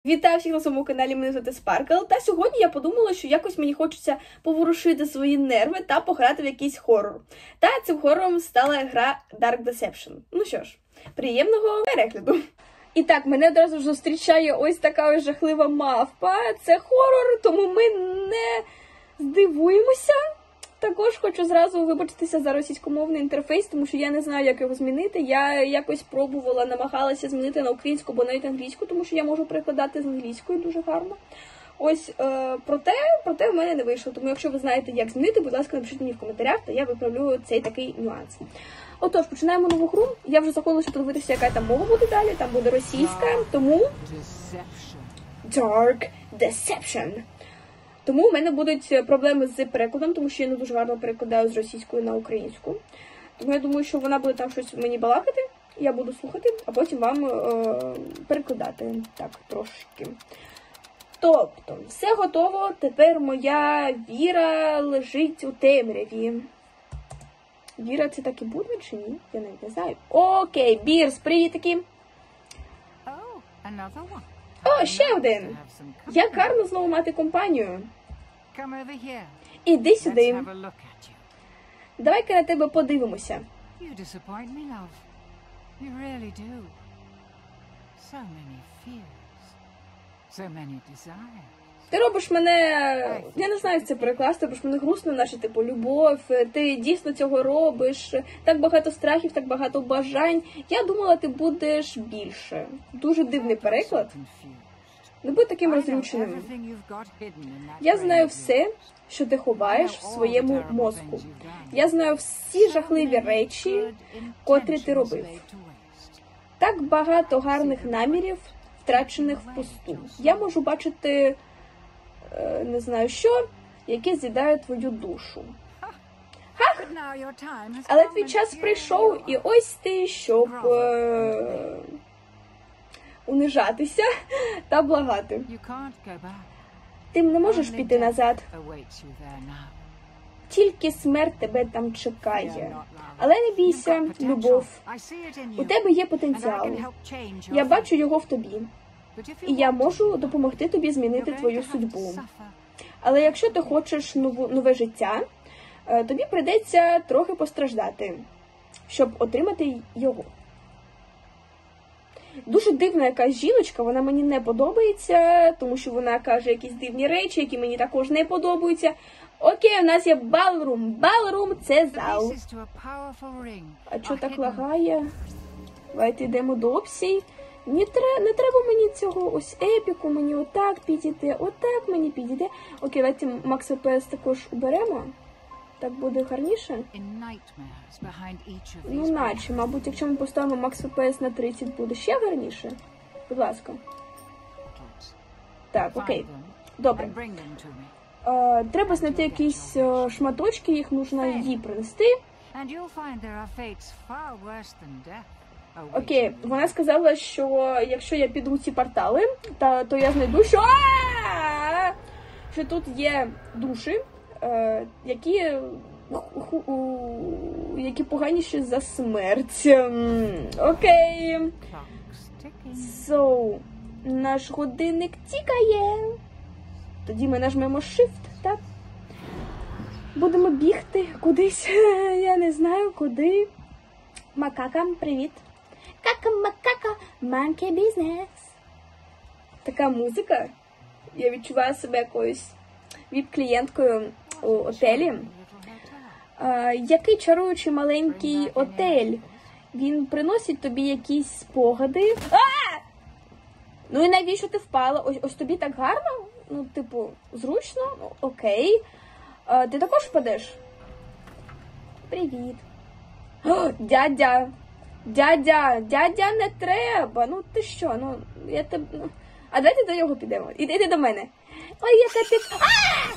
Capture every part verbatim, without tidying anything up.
Вітаю всіх на своєму каналі, мене звати Спаркл. Та сьогодні я подумала, що якось мені хочеться поворушити свої нерви та пограти в якийсь хорор. Та цим хорором стала гра Dark Deception. Ну що ж, приємного перегляду. І так, мене одразу ж зустрічає ось така ось жахлива мавпа. Це хорор, тому ми не здивуємося. Також хочу зразу вибачитися за російськомовний інтерфейс, тому що я не знаю, як його змінити. Я якось пробувала, намагалася змінити на українську, або навіть англійську, тому що я можу перекладати з англійської дуже гарно. Ось, е, проте, проте в мене не вийшло. Тому якщо ви знаєте, як змінити, будь ласка, напишіть мені в коментарях, та я виправлю цей такий нюанс. Отож, починаємо нову гру. Я вже заходилася подивитися, яка там мова буде далі. Там буде російська, тому... Dark Deception. Тому в мене будуть проблеми з перекладом, тому що я не дуже гарно перекладаю з російської на українську. Тому я думаю, що вона буде там щось мені балакати, я буду слухати, а потім вам е перекладати так трошки. Тобто, все готово, тепер моя віра лежить у темряві. Віра це так і буде чи ні? Я навіть не знаю. Окей, Бірс, привітики! О, ще один! Як гарно знову мати компанію. Іди сюди. Давай-ка на тебе подивимося. Ти робиш мене, я не знаю, як це перекласти, робиш мене грустно, наче, типу, любов, ти дійсно цього робиш, так багато страхів, так багато бажань. Я думала, ти будеш більше. Дуже дивний переклад. Не будь таким розрученим. Я знаю все, що ти ховаєш в своєму мозку. Я знаю всі жахливі речі, котрі ти робив. Так багато гарних намірів, втрачених впусту. Я можу бачити, не знаю що, яке з'їдає твою душу. Хах! Але твій час прийшов, і ось ти, щоб е... унижатися та благати. Ти не можеш піти назад. Тільки смерть тебе там чекає. Але не бійся, любов. У тебе є потенціал. Я бачу його в тобі. І я можу допомогти тобі змінити твою судьбу. Але якщо ти хочеш нову, нове життя, тобі прийдеться трохи постраждати, щоб отримати його. Дуже дивна якась жіночка, вона мені не подобається, тому що вона каже якісь дивні речі, які мені також не подобаються. Окей, у нас є балрум. Балрум – це зал. А що так лагає? Давайте йдемо до опцій. Не, тре, не треба мені цього ось епіку, мені отак підійде, отак мені підійде. Окей, давайте Макс еф пі ес також уберемо. Так буде гарніше? Ну, наче, мабуть, якщо ми поставимо Макс еф пі ес на тридцять, буде ще гарніше. Будь ласка. Так, окей. Добре. Uh, треба знайти якісь uh, шматочки, їх нужно їй принести. Окей, вона сказала, що якщо я піду ці портали, та, то я знайду, що... що тут є душі, uh, які... які поганіші за смерть. Окей. So, наш годинник тікає. Тоді ми нажмемо Shift, так? Будемо бігти кудись, я не знаю куди. Макака, привіт. Кака-макака, monkey business. Така музика. Я відчуваю себе якоюсь віп-клієнткою у отелі. А, який чаруючий маленький отель. Він приносить тобі якісь спогади. А! Ну і навіщо ти впала? Ось, ось тобі так гарно? Ну, типу, зручно? Ну, окей. А, ти також впадеш? Привіт. О, дядя! Дядя! Дядя, не треба! Ну, ти що? Ну, я тебе... Ну... А давайте до його підемо. Іди, іди до мене. Ой, я тебе... А!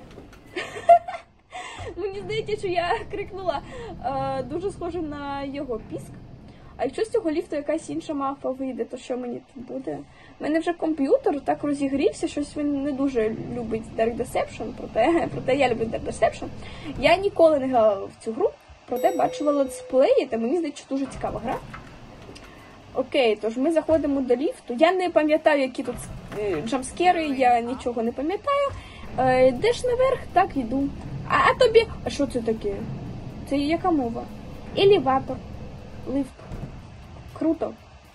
Мені здається, що я крикнула а, дуже схоже на його піск. А якщо з цього ліфту якась інша мавпа вийде, то що мені тут буде? У мене вже комп'ютер так розігрівся, щось він не дуже любить Dark Deception, проте, проте я люблю Dark Deception. Я ніколи не грала в цю гру, проте бачила летсплеї, та мені здається, що дуже цікава гра. Окей, тож ми заходимо до ліфту. Я не пам'ятаю, які тут джамскери, я нічого не пам'ятаю. Е, йдеш наверх, так йду. А, а тобі... А що це таке? Це яка мова? Елеватор. Лифт. Круто.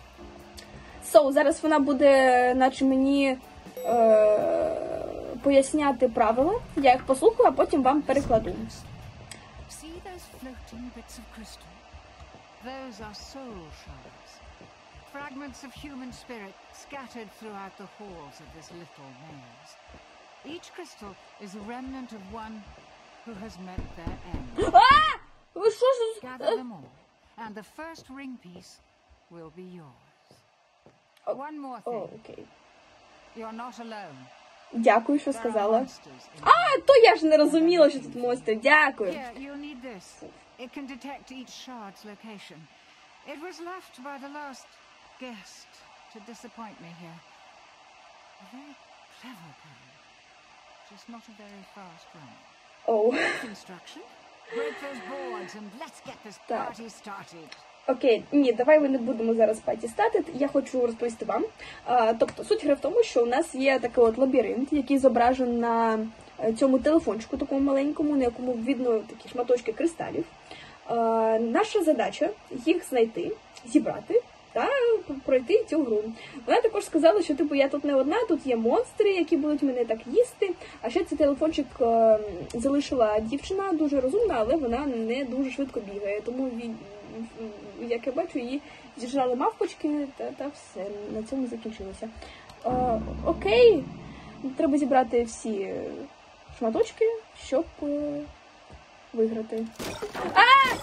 So, зараз вона буде, наче мені, е, поясняти правила. Я їх послухаю, а потім вам перекладу. See those floating bits of crystal? Those are soul shards. Fragments of human spirit scattered throughout the halls of this little maze. Each crystal is a remnant of one who has met their end. А! Ви що ж? Gather them all, and the first ring piece will be yours. One more О, thing. окей. You're not alone. Дякую, що There are сказала. monsters in А, то я ж не розуміла, що тут монстр. Дякую. Here, you'll need this. It can detect each shard's location. It was left by the last guest to disappoint me here. A very clever girl. Just not a very fast runner. Оу. Instruction? Break those boards and let's get this Так. party started. Окей, ні, давай ми не будемо зараз паті стати. Я хочу розповісти вам. А, тобто, суть гри в тому, що у нас є такий от лабіринт, який зображений на цьому телефончику, такому маленькому, на якому видно такі шматочки кристалів. А, наша задача їх знайти, зібрати та пройти цю гру. Вона також сказала, що типу я тут не одна, тут є монстри, які будуть мене так їсти. А ще цей телефончик е, залишила дівчина, дуже розумна, але вона не дуже швидко бігає. Тому, він, як я бачу, її зіжрали мавпочки, та, та все, на цьому закінчилося. Е, окей, треба зібрати всі шматочки, щоб е, виграти. А!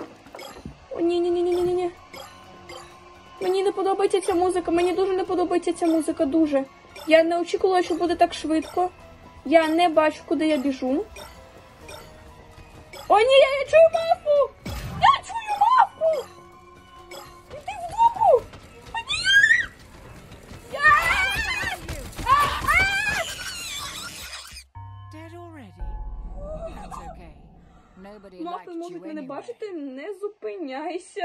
О, ні-ні-ні-ні-ні-ні. Мені не подобається ця музика, мені дуже не подобається ця музика, дуже. Я не очікувала, що буде так швидко. Я не бачу, куди я біжу. О, ні, я, я чую мавпу! Я чую мавпу! Іди в дупу! О, ні! Я! А! А! Dead already? That's okay. Nobody Мавпи liked you можуть мене anyway. бачити, не зупиняйся.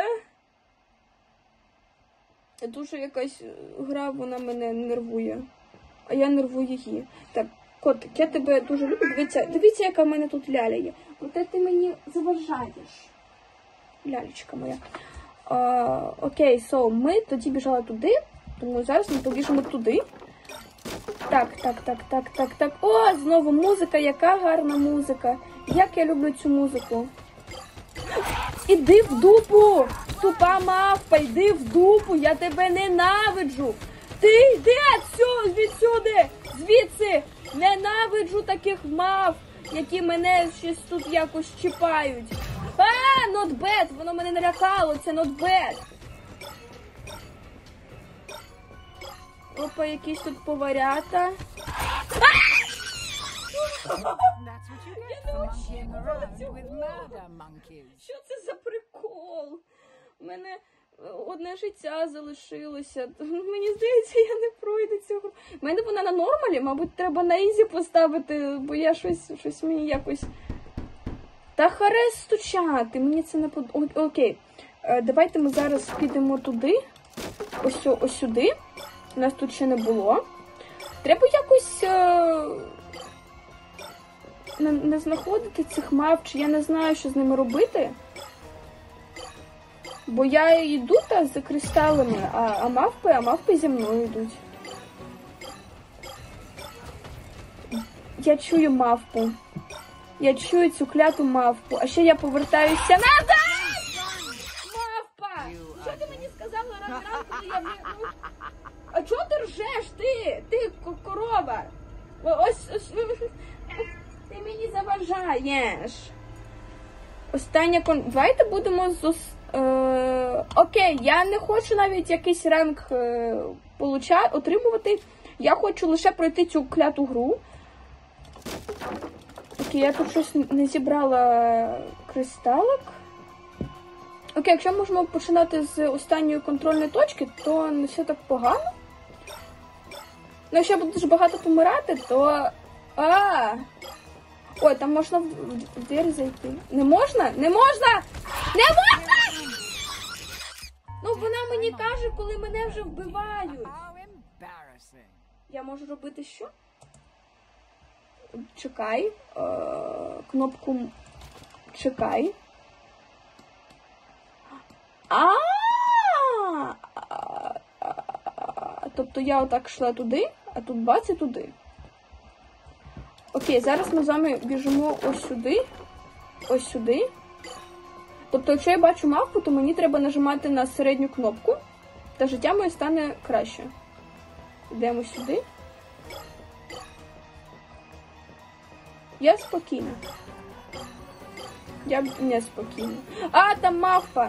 Дуже якась гра, вона мене нервує. А я нервую її. Так, котик, я тебе дуже люблю. Дивіться, дивіться, яка в мене тут ляля є. Проте ти мені заважаєш. Лялечка моя. А, окей, so, ми тоді біжали туди, тому зараз ми побіжимо туди. Так, так, так, так, так, так. О, знову музика, яка гарна музика. Як я люблю цю музику. Іди в дупу! Тупа мавпа, йди в дупу, я тебе ненавиджу! Ти йди відсюди, відсюди, звідси! Ненавиджу таких мавп, які мене щось тут якось чіпають. А, not bad, воно мене налякало, це not bad. Опа, якісь тут поварята. That's what you get for monkeying around with murder monkeys. Що це за прикол? У мене одне життя залишилося. Мені здається, я не пройду цього. У мене вона на нормалі, мабуть, треба на ізі поставити, бо я щось, щось мені якось... Та харе стучати, мені це не подобається. Окей, давайте ми зараз підемо туди, ось, ось сюди. У нас тут ще не було. Треба якось... Не, не знаходити цих мавп, чи я не знаю, що з ними робити. Бо я йду та за кристалами, а, а мавпи, а мавпи зі мною йдуть. Я чую мавпу. Я чую цю кляту мавпу. А ще я повертаюся назад! Мавпа! Що ти мені сказала раз-раз, коли я в'їхала? А чого ти ржеш, ти? Ти корова! Ось, ось... Ти мені заважаєш. Остання кон... Давайте будемо з... Е... Окей, я не хочу навіть якийсь ранг е... получа... отримувати. Я хочу лише пройти цю кляту гру. Окей, я тут щось не зібрала кристалок. Окей, якщо можемо починати з останньої контрольної точки, то не все так погано. Ну, якщо я буду дуже багато помирати, то... А! Ой, там можна в, в, в двері зайти. Не можна? Не можна! Не можна! Ну, вона мені каже, коли мене вже вбивають. How embarrassing. Я можу робити що? Чекай. Е, кнопку чекай. А! Тобто я отак йшла туди, а тут бац і туди. Окей, зараз ми з вами біжимо ось сюди. Ось сюди. Тобто, якщо я бачу мавпу, то мені треба нажимати на середню кнопку, та життя моє стане краще. Йдемо сюди. Я спокійна. Я не спокійна. А, там мавпа!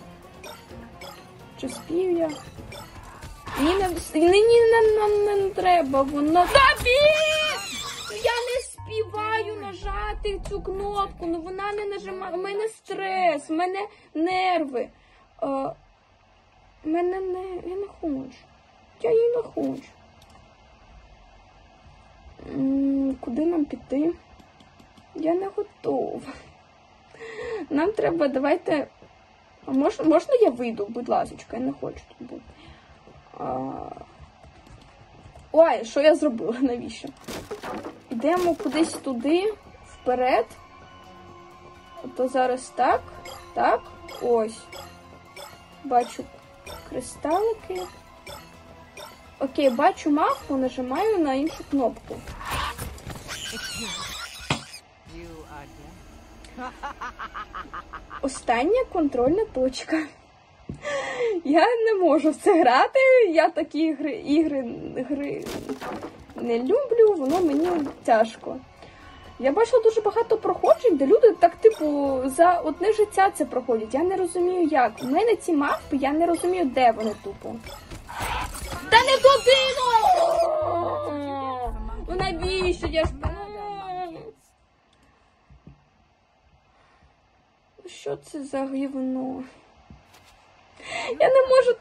Чи спів я? Ні, не, ні, ні, не, не, не треба, воно... Тобі! Я не співаю нажати цю кнопку, ну вона не нажимає. У мене стрес, у мене нерви. У мене не... Я не хочу. Я її не хочу. М-м, куди нам піти? Я не готова. Нам треба, давайте... А можна, можна я вийду, будь ласочка, я не хочу тут бути. А... Ой, що я зробила? Навіщо? Йдемо кудись туди, вперед. То зараз так, так, ось. Бачу кристалики. Окей, бачу мавпу, нажимаю на іншу кнопку. Остання контрольна точка. Я не можу в це грати, я такі ігри, ігри, ігри не люблю, воно мені тяжко. Я бачила дуже багато проходжень, де люди так, типу, за одне життя це проходять. Я не розумію, як. У мене ці мавпи, я не розумію, де вони тупо. Та не туди! Ну навіщо? Я ж... Що це за гівно? Я не можу...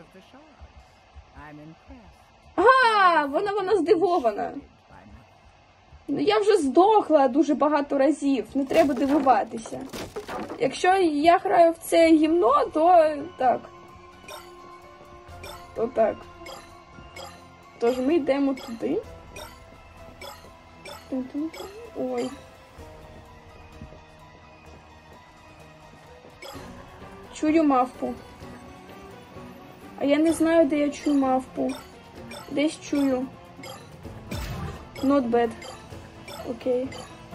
Ага, вона, вона здивована. Ну, я вже здохла дуже багато разів, не треба дивуватися. Якщо я граю в це гімно, то так. То так. Тож ми йдемо туди. Ой. Чую мавпу. А я не знаю, де я чую мавпу. Десь чую. Not bad. Окей.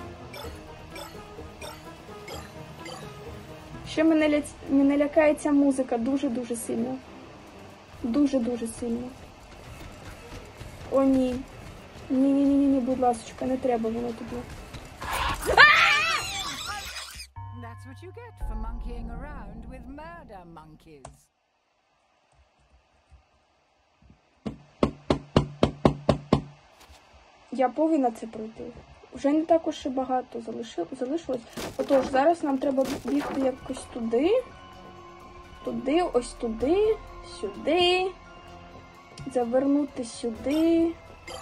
Ще мене, ля... мене лякає ця музика дуже-дуже сильно. Дуже-дуже сильно. О, ні. Ні-ні-ні, будь ласочка, не треба воно тобі. That's what you get for monkeying around with murder monkeys. Я повинна це пройти. Вже не так уж і багато залишилось. Отож, зараз нам треба бігти якось туди. Туди, ось туди, сюди. Завернути сюди.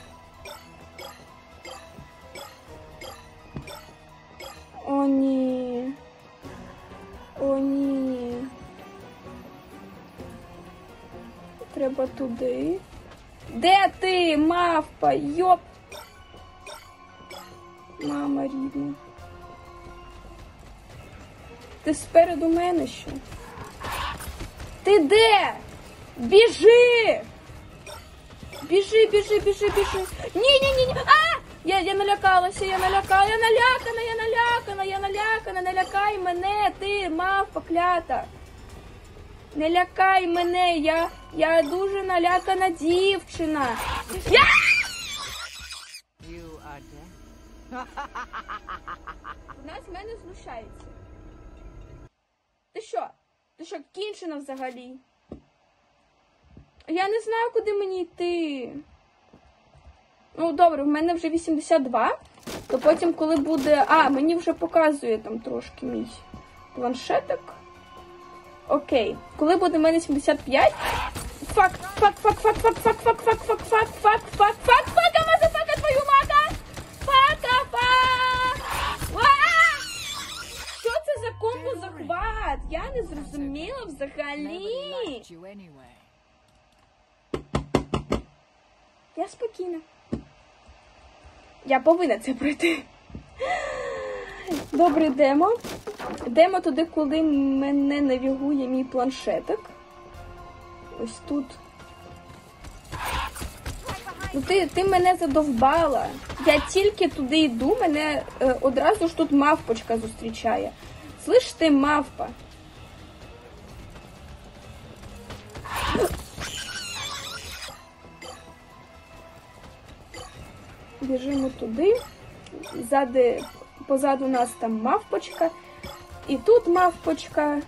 О, ні. О, ні. Треба туди. Де ти, мавпа? Йоп! Мама рідна. Ти спереду мене ще? Ти де? Біжи! Біжи, біжи, біжи, біжи. Ні-ні-ні. А! Я, я налякалася, я налякала, я налякана, я налякана, я налякана, не лякай мене, ти, мавпа клята. Не лякай мене, я, я дуже налякана дівчина. Я! Вона з мене знущається. Ти що? Ти що, кінчена взагалі? Я не знаю, куди мені йти. Ну, добре, в мене вже вісімдесят два, то потім, коли буде... А, мені вже показує там трошки мій планшетик. Окей. Коли буде в мене сімдесят п'ять... Фак, фак, фак, фак, фак, фак, фак, фак, фак, фак, фак, фак, фак, фака, мазафака, твою мата! Фака, фак! Що це за комбо-захват? Я не зрозуміла взагалі. Я Я спокійна. Я повинна це пройти. Добре, йдемо. Йдемо туди, коли мене навігує мій планшетик. Ось тут. Ну ти, ти мене задовбала. Я тільки туди йду, мене е, одразу ж тут мавпочка зустрічає. Слиш ти, мавпа? Біжимо туди. Ззади, позаду нас там мавпочка. І тут мавпочка.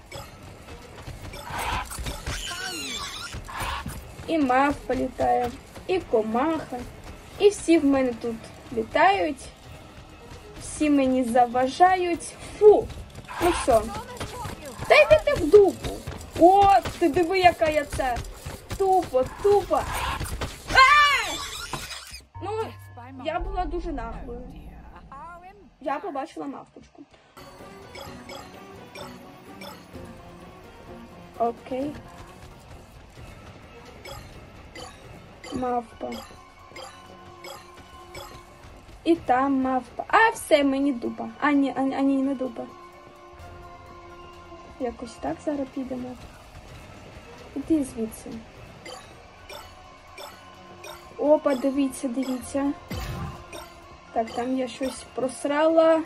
І мавпа літає. І комаха. І всі в мене тут літають. Всі мені заважають. Фу! Ну все. Та йдете в дупу. О, ти диви, яка я це. Тупо, тупо. А! Ну, я була дуже нахуй. Я побачила мавпочку. Окей. Мавпа. І там мавпа. А, все, мені дупа. А, ні, а, а ні, не дупа. Якось так зараз підемо. Іди звідси. Опа, дивіться, дивіться. Так, там я щось просрала.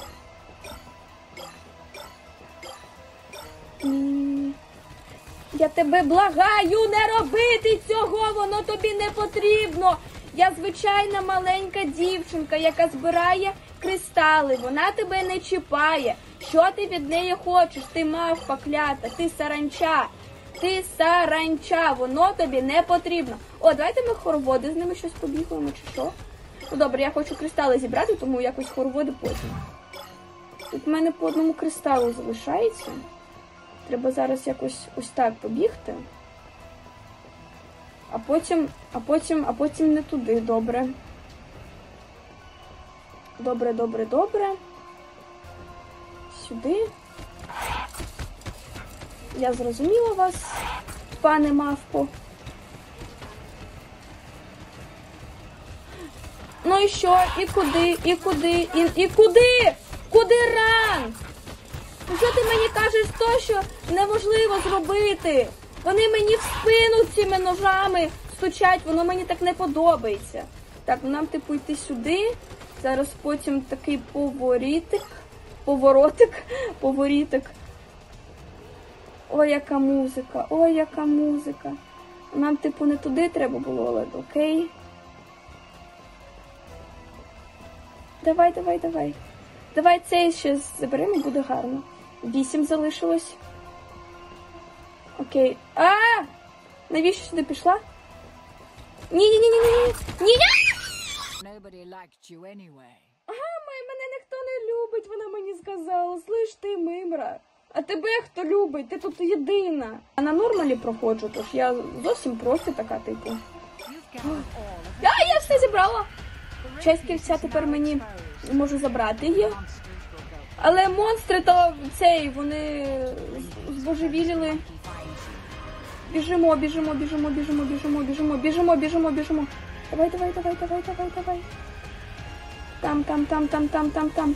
Ні-ні-ні. Я тебе благаю не робити цього, воно тобі не потрібно. Я звичайна маленька дівчинка, яка збирає кристали, вона тебе не чіпає. Що ти від неї хочеш? Ти мавпа клята, ти саранча. Ти саранча, воно тобі не потрібно. О, давайте ми хороводи з ними щось побігаємо, чи що? Ну добре, я хочу кристали зібрати, тому якось хороводи потім. Тут в мене по одному кристалу залишається. Треба зараз якось ось так побігти. А потім, а потім, а потім не туди, добре. Добре, добре, добре. Сюди. Я зрозуміла вас, пане мавпо. Ну і що? І куди? І куди? І, і куди? Куди ран? Ну що ти мені кажеш то, що неможливо зробити? Вони мені в спину цими ножами стучать, воно мені так не подобається. Так, ну нам типу йти сюди. Зараз потім такий поворітик. Поворотик. Поворітик. Ой, яка музика. Ой, яка музика. Нам типу не туди треба було, але окей. Давай, давай, давай. Давай цей ще заберемо, буде гарно. Вісім залишилось. Окей. А! Навіщо сюди пішла? Ні-ні-ні-ні-ні! Ні-ні! Ага, мене ніхто не любить, вона мені сказала. Слиш ти, мимра. А тебе хто любить? Ти тут єдина. А на нормалі проходжу, тож я зовсім просто така, типу. А, я все зібрала. Часть кільця тепер мені можу забрати її. Але монстри то цей, вони збожевіліли. Біжимо, біжимо, біжимо, біжимо, біжимо, біжимо, біжимо, біжимо, біжимо. Давай, давай, давай, давай, давай, давай. Там, там, там, там, там, там, там.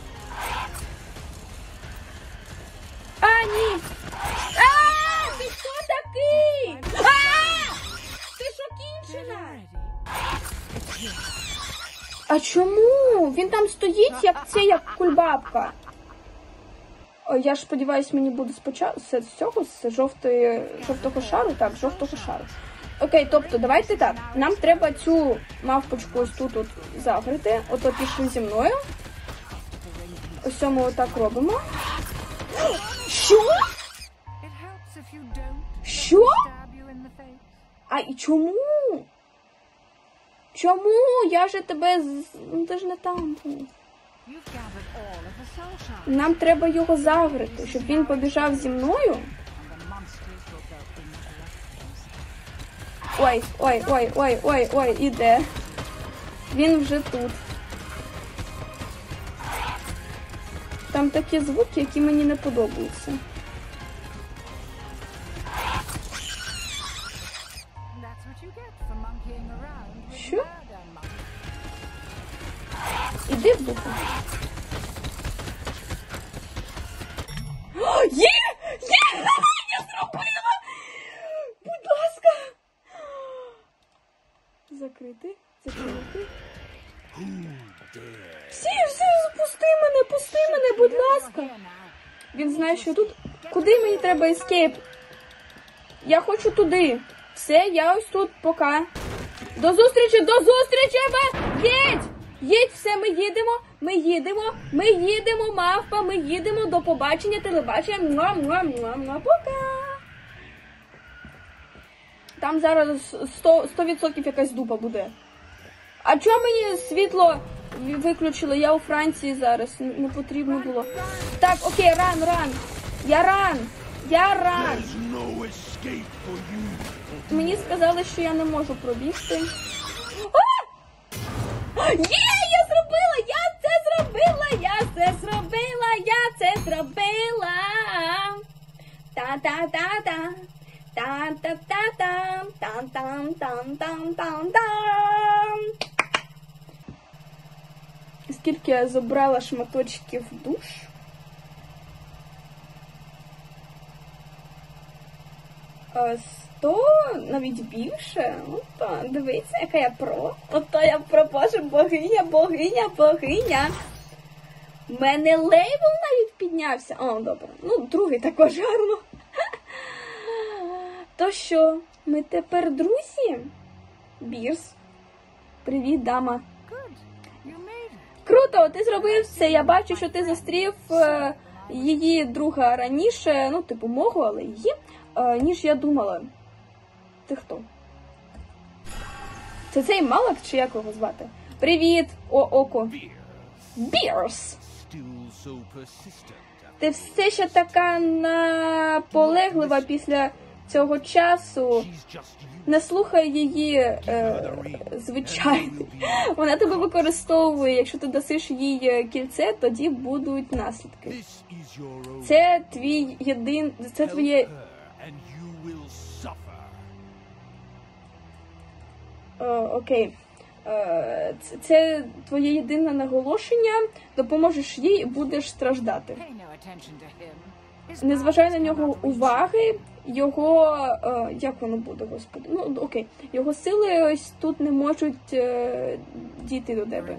А, ні! А, ти що такий? А! Ти що, кінчена? А чому? Він там стоїть, як це, як кульбабка. О, я ж сподіваюсь, мені буде спочатку з цього, з жовтої, жовтого шару. Так, жовтого шару. Окей, тобто, давайте так. Нам треба цю мавпочку ось тут от загрити. Ото пішли зі мною. Ось ми отак робимо. Що? Що? А і чому? Чому? Я же тебе з... Ну, ти ж не там. Нам треба його загрити, щоб він побіжав зі мною. Ой, ой, ой, ой, ой, ой, іде. Він вже тут. Там такі звуки, які мені не подобаються. Що? Іди в дупу. О, є! Є! Я зробила! Будь ласка! Закрити, закрити. Всі, всі, пусти мене, пусти мене, будь ласка. Він знає, що тут... Куди мені треба ескейп? Я хочу туди. Все, я ось тут, пока. До зустрічі, до зустрічі! Їдь! Їдь, все, ми їдемо, ми їдемо, ми їдемо, мавпа, ми їдемо, до побачення, телебачення. Муа, муа, муа, муа, пока. Там зараз сто відсотків якась дупа буде. А чого мені світло виключили? Я у Франції зараз, не потрібно було. Так, окей, ран, ран. Я ран. Я ран. Мені сказали, що я не можу пробігти. А! Є, я зробила, я це зробила, я це зробила, я це зробила. Та-та-та-та. Та-та-та-та. Там-там-там-там-там-там. Скільки я забрала шматочків душ? Сто, навіть більше. Опа, дивіться, яка я про. Ото я про, боже, богиня, богиня, богиня. У мене лейбл навіть піднявся. О, добре. Ну, другий також гарно. То що, ми тепер друзі? Бірс. Привіт, дама. Круто, ти зробив все. Я бачу, що ти зустрів е, її друга раніше, ну, типу, мого, але її, е, ніж я думала. Ти хто? Це цей Малак, чи як його звати? Привіт, о, око. Бірс. Ти все ще така наполеглива після цього часу. Не слухай її, е, звичайно. Вона тебе використовує. Якщо ти дасиш їй кільце, тоді будуть наслідки. Це твій єдин... Це твоє... О, окей. Е, це, це твоє єдине наголошення. Допоможеш їй і будеш страждати. Не зважай на нього уваги, його, е, як воно буде, господи, ну, окей, його сили ось тут не можуть е, дійти до тебе.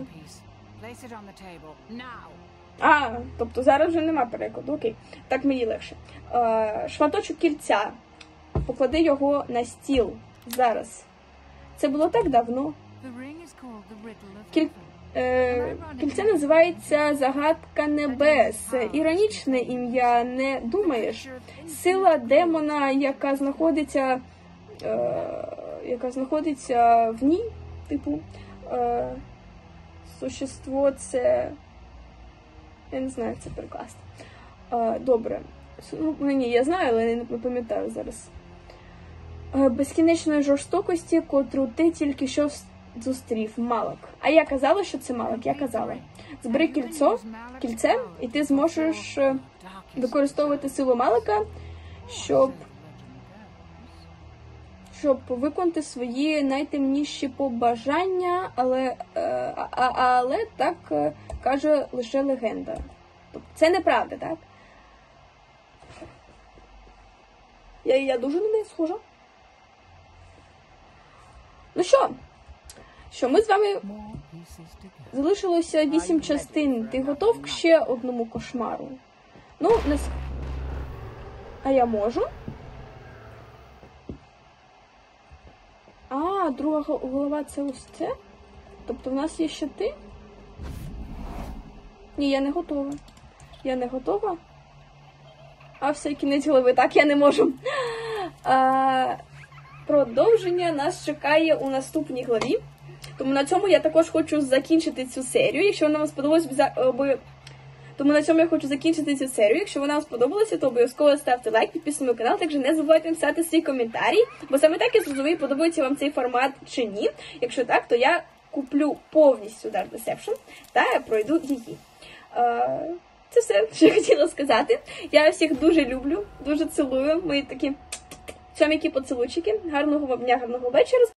А, тобто зараз вже нема перекладу, окей, так мені легше. Е, шматочок кільця, поклади його на стіл, зараз. Це було так давно. Кіль... Е, кільце називається «Загадка небес». Іронічне ім'я, не думаєш? Сила демона, яка знаходиться, е, яка знаходиться в ній, типу, е, существо це... Я не знаю, як це перекласти. Е, добре. Ну, ні, я знаю, але не пам'ятаю зараз. Е, безкінечної жорстокості, котру ти тільки що зустрів. Малак. А я казала, що це Малак. Я казала. Збери кільцо, кільце, і ти зможеш використовувати силу Малака, щоб, щоб виконати свої найтемніші побажання, але, а, а, але так каже лише легенда. Тобто це неправда, так? Я, я дуже на неї схожа. Ну що? Що, ми з вами... Залишилося вісім частин. Ти готов к ще одному кошмару? Ну, не... А я можу? А, друга голова це ось це? Тобто в нас є ще ти? Ні, я не готова. Я не готова. А все, кінець голови. Так, я не можу. А... Продовження нас чекає у наступній главі. Тому на цьому я також хочу закінчити цю серію. Якщо вона вам сподобалася, обов... Тому на цьому я хочу закінчити цю серію. Якщо вона вам сподобалася, то обов'язково ставте лайк, підписуйтесь на мій канал. Також не забувайте написати свій коментарі, бо саме так я зрозумію, подобається вам цей формат чи ні. Якщо так, то я куплю повністю Dark Deception та я пройду її. Це все, що я хотіла сказати. Я всіх дуже люблю, дуже цілую. Мої такі цьомікі поцілуйчики. Гарного вам дня, гарного вечора.